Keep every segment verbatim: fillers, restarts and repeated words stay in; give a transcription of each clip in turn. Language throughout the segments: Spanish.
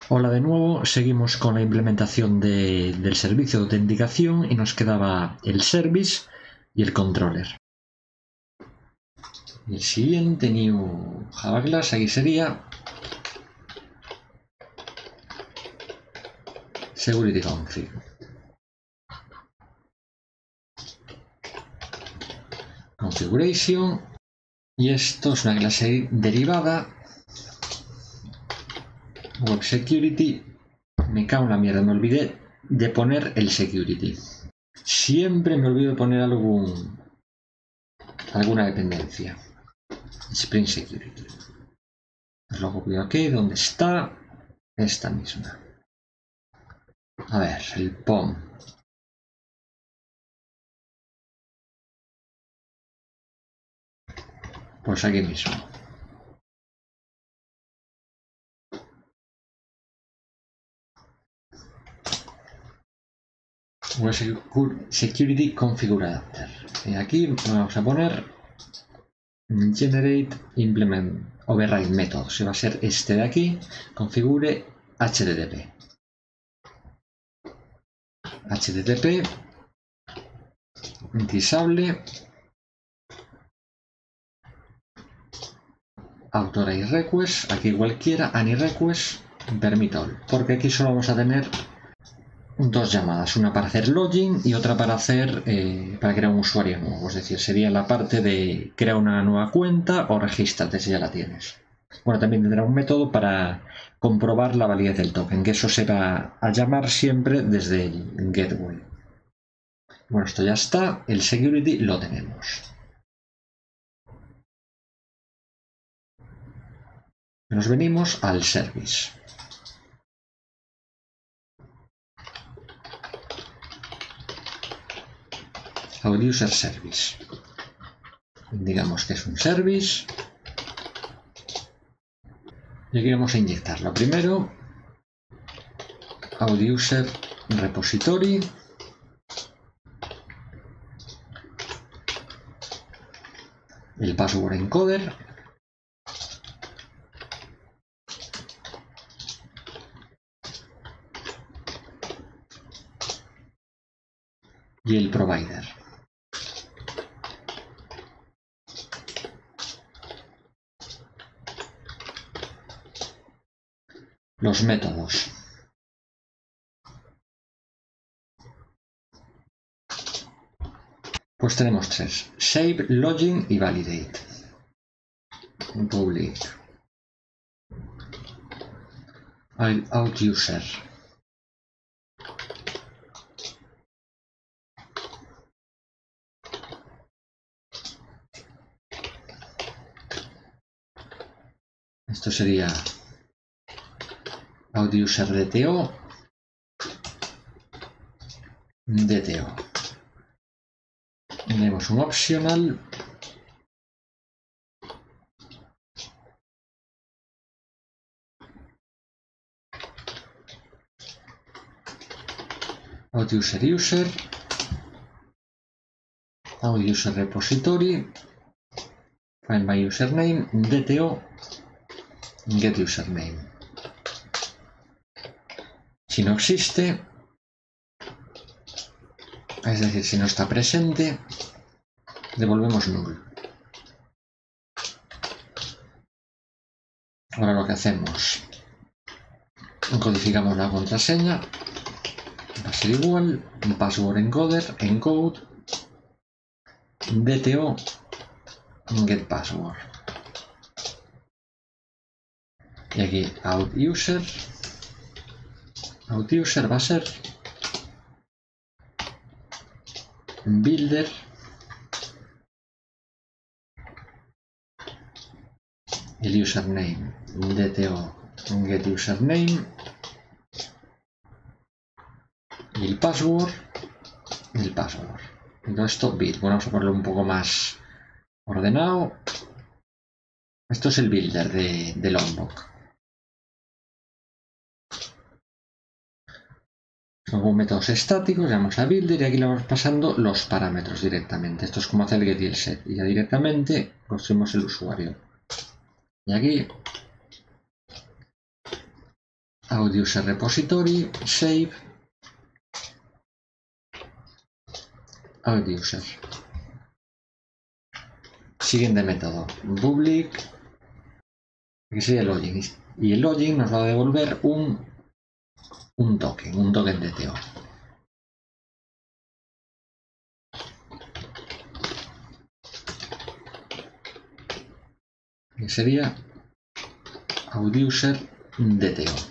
Hola de nuevo, seguimos con la implementación de, del servicio de autenticación y nos quedaba el service y el controller. Y el siguiente, new Java class, aquí sería security config. Configuration, y esto es una clase derivada. Web security, me cago en la mierda, me olvidé de poner el security. Siempre me olvido de poner algún, alguna dependencia. Spring Security. Os lo copio aquí, ¿dónde está? Esta misma. A ver, el P O M. Pues aquí mismo. Web Security Configurator. Y aquí vamos a poner Generate Implement Override Method. Se va a ser este de aquí. Configure H T T P. H T T P. Disable. Authorize Request. Aquí cualquiera. Any Request. Permit all. Porque aquí solo vamos a tener dos llamadas, una para hacer login y otra para hacer eh, para crear un usuario nuevo, es decir, sería la parte de crear una nueva cuenta o regístrate si ya la tienes. Bueno, también tendrá un método para comprobar la validez del token, que eso será a llamar siempre desde el gateway. Bueno, esto ya está, el security lo tenemos. Nos venimos al service. Our user service. Digamos que es un service. Y aquí vamos a inyectarlo. Primero, our user repository. El password encoder. Y el provider. Los métodos. Pues tenemos tres. Save, Login y Validate. Public. Out user. Esto sería out user D T O. D T O. Tenemos un optional. Out user user. Out user repository. Find my username. D T O. Get username. Si no existe, es decir, si no está presente, devolvemos null. Ahora lo que hacemos, codificamos la contraseña, va a ser igual, password encoder, encode, D T O, get password. Y aquí out user, out user va a ser builder, el username, D T O, get username, y el password, el password. Y todo esto build. Bueno, vamos a ponerlo un poco más ordenado. Esto es el builder de, de Lombok. Son como métodos estáticos, llamamos a builder y aquí le vamos pasando los parámetros directamente. Esto es como hacer el get y el set. Y ya directamente construimos el usuario. Y aquí Out user repository, save, out user. Siguiente método, public, que sería el login. Y el login nos va a devolver un, un token, un token D T O. Que sería out user D T O.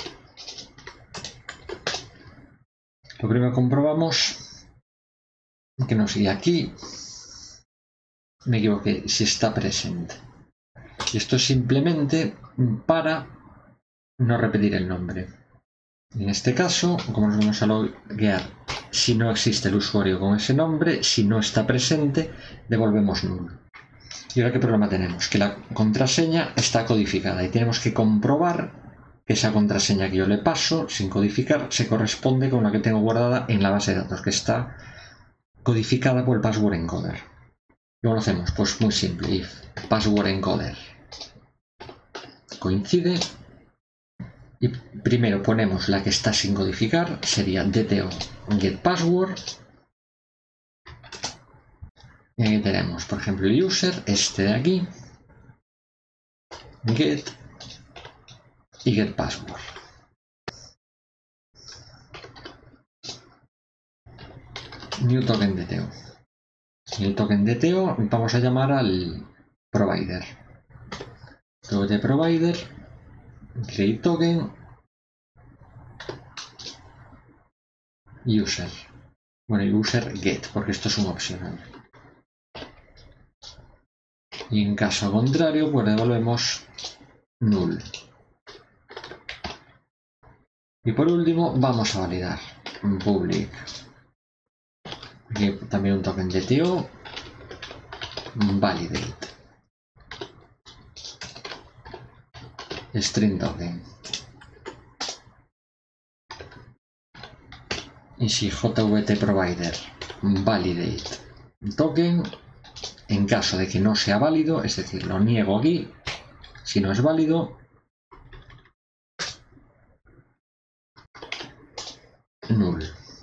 Lo primero comprobamos que no sigue aquí. Me equivoqué, si está presente. Y esto es simplemente para no repetir el nombre. En este caso, como nos vamos a loguear, si no existe el usuario con ese nombre, si no está presente, devolvemos null. Y ahora, ¿qué problema tenemos? Que la contraseña está codificada y tenemos que comprobar que esa contraseña que yo le paso, sin codificar, se corresponde con la que tengo guardada en la base de datos, que está codificada por el password encoder. ¿Cómo lo hacemos? Pues muy simple, if password encoder coincide, y primero ponemos la que está sin codificar, sería D T O get password, y aquí tenemos, por ejemplo, el user, este de aquí, get y get password. New token D T O. Y el token D T O vamos a llamar al provider. Token provider, create token, user. Bueno, y user get, porque esto es un opcional. Y en caso contrario, pues devolvemos null. Y por último, vamos a validar public. Aquí también un token D T O, validate, string token. Y si jvt provider validate token, en caso de que no sea válido, es decir, lo niego aquí, si no es válido, null.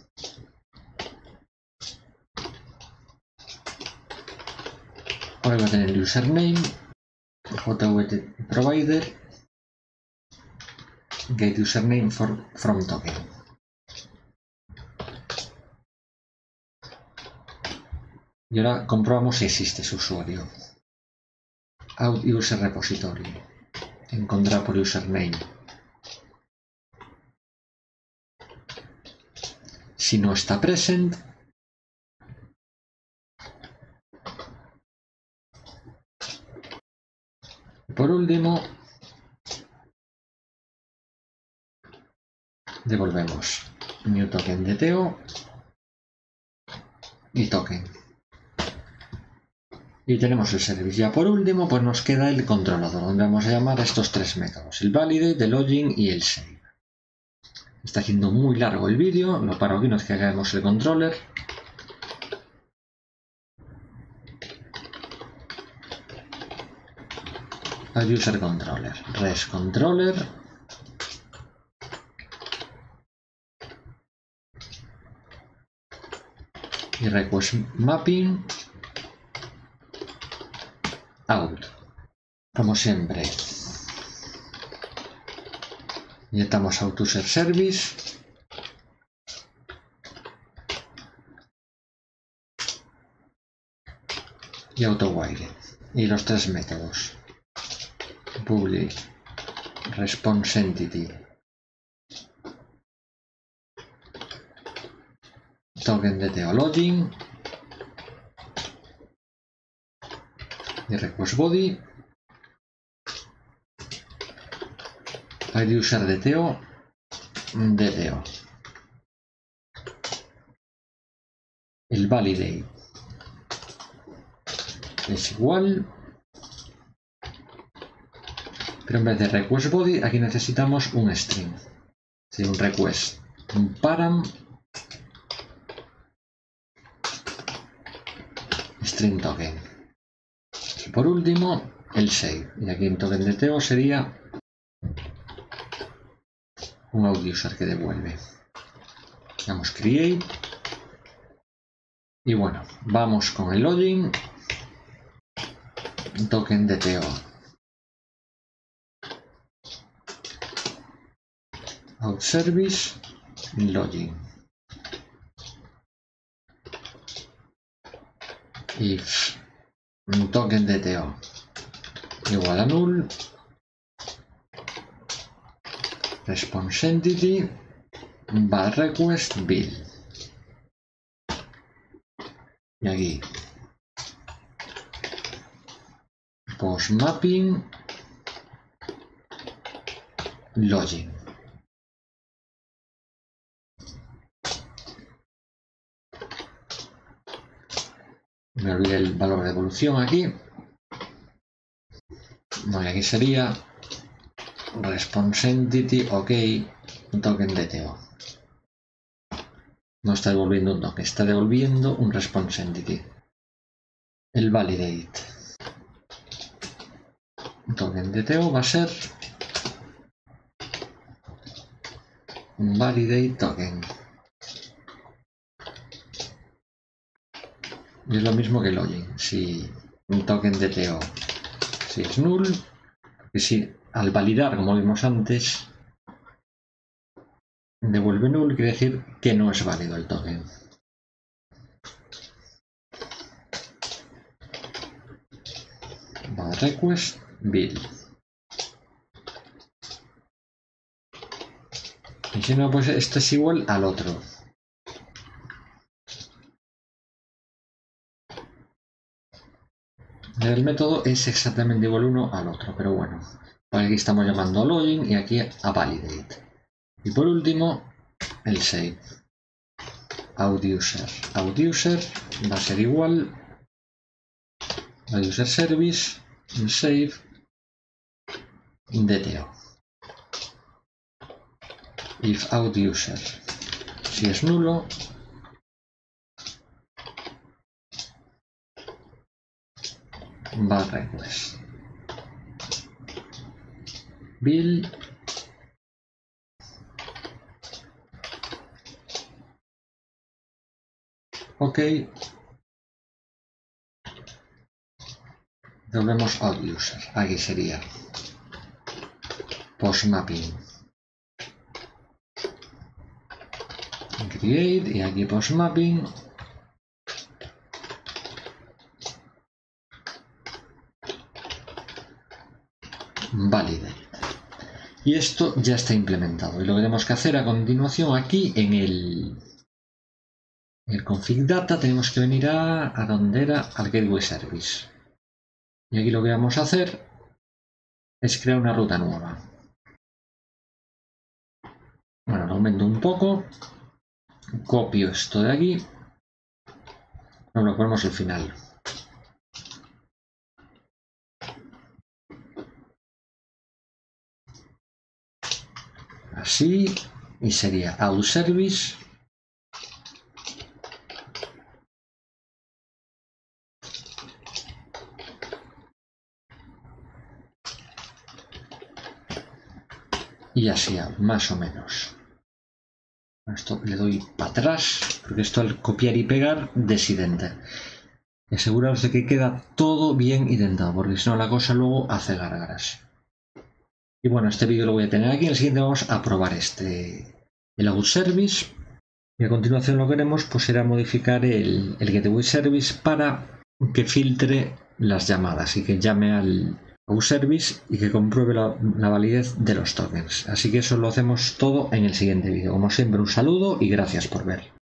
Ahora voy a tener el username, jvt provider, get username for, from token. Y ahora comprobamos si existe ese usuario. Out user repository. Encontrar por username. Si no está present, por último, devolvemos new token D T O y token. Y tenemos el service. Ya por último, pues nos queda el controlador, donde vamos a llamar a estos tres métodos: el validate, el login y el save. Está haciendo muy largo el vídeo, lo paro aquí, nos cargamos el controller. Al user controller, res controller, y request mapping out. Como siempre, inyectamos out user service y autowire, y los tres métodos: public, response entity, token D T O login y request body, I D user D T O, D T O. El validate es igual, pero en vez de request body aquí necesitamos un string, sí, un request, un param string token. Y por último el save, y aquí en token D T O sería un audiuser que devuelve. Damos create. Y bueno, vamos con el login. Token D T O. Out service. Login. If token D T O igual a null. Response entity. Val request bill. Y aquí post mapping login. Me olvidé el valor de evolución aquí. Bueno, aquí sería response entity ok token D T O. No está devolviendo un token, está devolviendo un response entity. El validate token D T O va a ser un validate token. Y es lo mismo que login. Si un token D T O si es null, que si al validar, como vimos antes, devuelve null, quiere decir que no es válido el token. Va request bill. Y si no, pues esto es igual al otro. El método es exactamente igual uno al otro, pero bueno. Aquí estamos llamando a login y aquí a validate. Y por último, el save. Audiuser. Audiuser va a ser igual. Audiuser service. Save. D T O. If audiuser. Si es nulo. Va request. Bill. Ok. Volvemos a audiuser. Aquí sería post mapping. Create y aquí post mapping. Validate. Y esto ya está implementado. Y lo que tenemos que hacer a continuación aquí en el, el config data tenemos que venir a, a donde era al gateway service. Y aquí lo que vamos a hacer es crear una ruta nueva. Bueno, lo aumento un poco. Copio esto de aquí. Nos lo ponemos al final. Así. Y sería out service. Y así, más o menos. Esto le doy para atrás, porque esto al copiar y pegar desidenta. Y aseguraros de que queda todo bien identado, porque si no la cosa luego hace gárgaras. Y bueno, este vídeo lo voy a tener aquí. En el siguiente vamos a probar este, el out service. Y a continuación lo que haremos pues será modificar el, el gateway service para que filtre las llamadas y que llame al out service y que compruebe la, la validez de los tokens. Así que eso lo hacemos todo en el siguiente vídeo. Como siempre, un saludo y gracias por ver.